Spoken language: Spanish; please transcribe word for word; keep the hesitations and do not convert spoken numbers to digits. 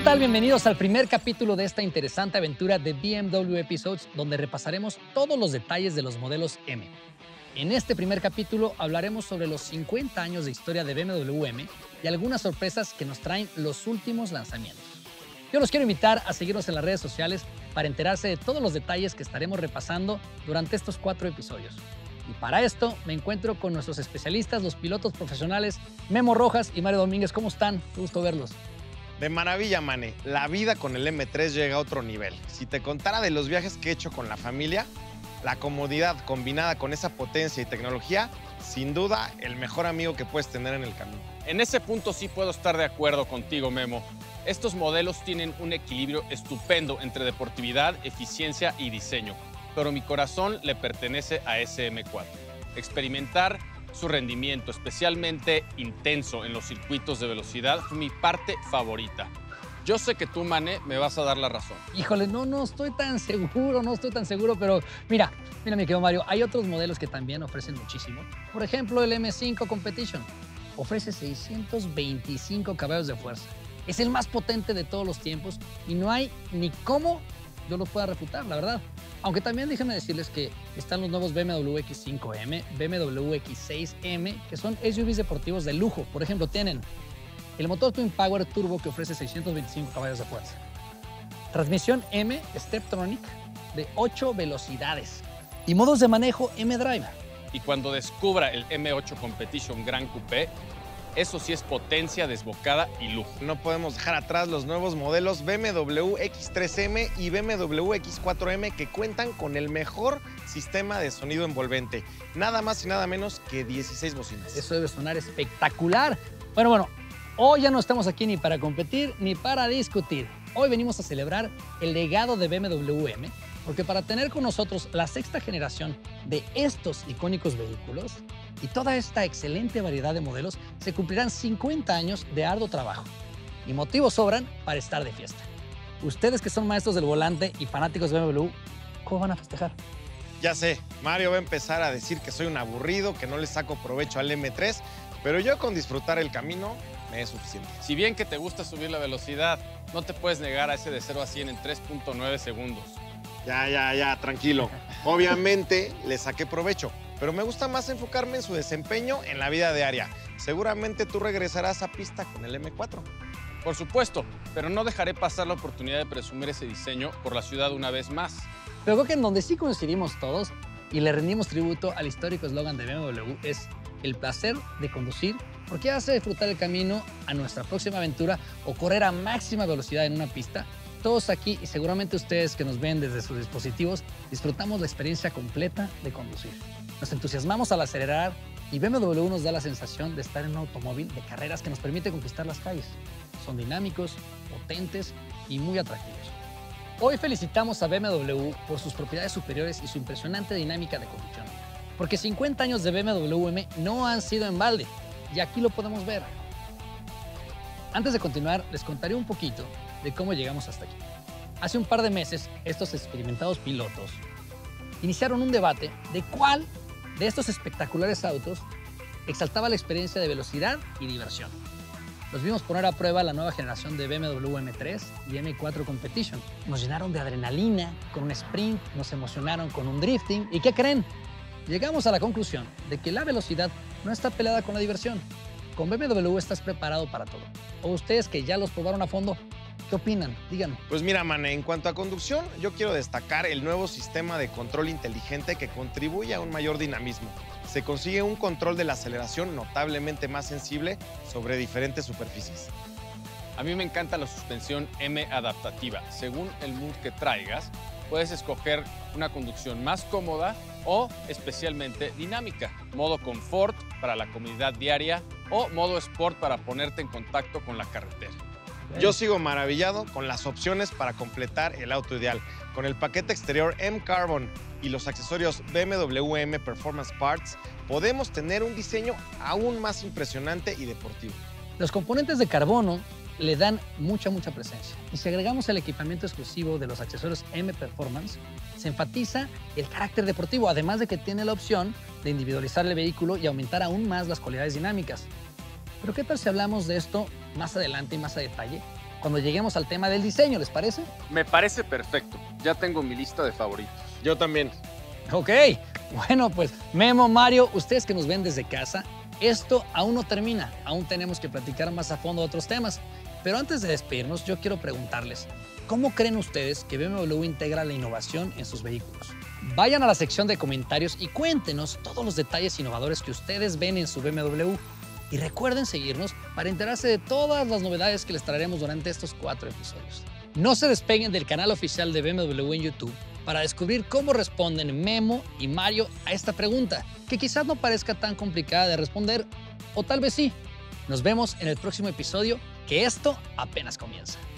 tal? Bienvenidos al primer capítulo de esta interesante aventura de B M W Episodes, donde repasaremos todos los detalles de los modelos M. En este primer capítulo hablaremos sobre los cincuenta años de historia de B M W M y algunas sorpresas que nos traen los últimos lanzamientos. Yo los quiero invitar a seguirnos en las redes sociales para enterarse de todos los detalles que estaremos repasando durante estos cuatro episodios. Y para esto me encuentro con nuestros especialistas, los pilotos profesionales Memo Rojas y Mario Domínguez. ¿Cómo están? Qué gusto verlos. De maravilla, Mane. La vida con el M tres llega a otro nivel. Si te contara de los viajes que he hecho con la familia, la comodidad combinada con esa potencia y tecnología, sin duda, el mejor amigo que puedes tener en el camino. En ese punto sí puedo estar de acuerdo contigo, Memo. Estos modelos tienen un equilibrio estupendo entre deportividad, eficiencia y diseño, pero mi corazón le pertenece a ese M cuatro. Experimentar su rendimiento, especialmente intenso en los circuitos de velocidad, fue mi parte favorita. Yo sé que tú, Mané, me vas a dar la razón. Híjole, no, no estoy tan seguro, no estoy tan seguro, pero mira, mira, mi querido Mario, hay otros modelos que también ofrecen muchísimo. Por ejemplo, el M cinco Competition ofrece seiscientos veinticinco caballos de fuerza. Es el más potente de todos los tiempos y no hay ni cómo yo lo pueda refutar, la verdad. Aunque también déjenme decirles que están los nuevos B M W X cinco M, B M W X seis M, que son S U Vs deportivos de lujo. Por ejemplo, tienen el motor Twin Power Turbo que ofrece seiscientos veinticinco caballos de fuerza. Transmisión M Steptronic de ocho velocidades. Y modos de manejo M Drive. Y cuando descubra el M ocho Competition Gran Coupé, eso sí es potencia desbocada y lujo. No podemos dejar atrás los nuevos modelos B M W X tres M y B M W X cuatro M que cuentan con el mejor sistema de sonido envolvente. Nada más y nada menos que dieciséis bocinas. Eso debe sonar espectacular. Bueno, bueno, hoy ya no estamos aquí ni para competir ni para discutir. Hoy venimos a celebrar el legado de B M W M, porque para tener con nosotros la sexta generación de estos icónicos vehículos y toda esta excelente variedad de modelos, se cumplirán cincuenta años de arduo trabajo. Y motivos sobran para estar de fiesta. Ustedes que son maestros del volante y fanáticos de B M W, ¿cómo van a festejar? Ya sé, Mario va a empezar a decir que soy un aburrido, que no le saco provecho al M tres, pero yo con disfrutar el camino me es suficiente. Si bien que te gusta subir la velocidad, no te puedes negar a ese de cero a cien en tres punto nueve segundos. Ya, ya, ya, tranquilo. Obviamente le saqué provecho, pero me gusta más enfocarme en su desempeño en la vida diaria. Seguramente tú regresarás a pista con el M cuatro. Por supuesto, pero no dejaré pasar la oportunidad de presumir ese diseño por la ciudad una vez más. Pero creo que en donde sí coincidimos todos y le rendimos tributo al histórico eslogan de B M W es el placer de conducir, porque hace disfrutar el camino a nuestra próxima aventura o correr a máxima velocidad en una pista. Todos aquí y seguramente ustedes que nos ven desde sus dispositivos disfrutamos la experiencia completa de conducir. Nos entusiasmamos al acelerar y B M W nos da la sensación de estar en un automóvil de carreras que nos permite conquistar las calles. Son dinámicos, potentes y muy atractivos. Hoy felicitamos a B M W por sus propiedades superiores y su impresionante dinámica de conducción. Porque cincuenta años de B M W M no han sido en balde y aquí lo podemos ver. Antes de continuar, les contaré un poquito de cómo llegamos hasta aquí. Hace un par de meses, estos experimentados pilotos iniciaron un debate de cuál de estos espectaculares autos exaltaba la experiencia de velocidad y diversión. Los vimos poner a prueba la nueva generación de B M W M tres y M cuatro Competition. Nos llenaron de adrenalina con un sprint, nos emocionaron con un drifting. ¿Y qué creen? Llegamos a la conclusión de que la velocidad no está peleada con la diversión. Con B M W estás preparado para todo. O ustedes que ya los probaron a fondo, ¿qué opinan? Díganme. Pues mira, Mané, en cuanto a conducción, yo quiero destacar el nuevo sistema de control inteligente que contribuye a un mayor dinamismo. Se consigue un control de la aceleración notablemente más sensible sobre diferentes superficies. A mí me encanta la suspensión M adaptativa. Según el mood que traigas, puedes escoger una conducción más cómoda o especialmente dinámica. Modo confort para la comodidad diaria o modo sport para ponerte en contacto con la carretera. Yo sigo maravillado con las opciones para completar el auto ideal. Con el paquete exterior M Carbon y los accesorios B M W M Performance Parts, podemos tener un diseño aún más impresionante y deportivo. Los componentes de carbono le dan mucha, mucha presencia. Y si agregamos el equipamiento exclusivo de los accesorios M Performance, se enfatiza el carácter deportivo, además de que tiene la opción de individualizar el vehículo y aumentar aún más las cualidades dinámicas. Pero ¿qué tal si hablamos de esto más adelante y más a detalle cuando lleguemos al tema del diseño, ¿les parece? Me parece perfecto. Ya tengo mi lista de favoritos. Yo también. Ok, bueno pues Memo, Mario, ustedes que nos ven desde casa, esto aún no termina, aún tenemos que platicar más a fondo de otros temas. Pero antes de despedirnos, yo quiero preguntarles, ¿cómo creen ustedes que B M W integra la innovación en sus vehículos? Vayan a la sección de comentarios y cuéntenos todos los detalles innovadores que ustedes ven en su B M W. Y recuerden seguirnos para enterarse de todas las novedades que les traeremos durante estos cuatro episodios. No se despeguen del canal oficial de B M W en YouTube para descubrir cómo responden Memo y Mario a esta pregunta, que quizás no parezca tan complicada de responder, o tal vez sí. Nos vemos en el próximo episodio, que esto apenas comienza.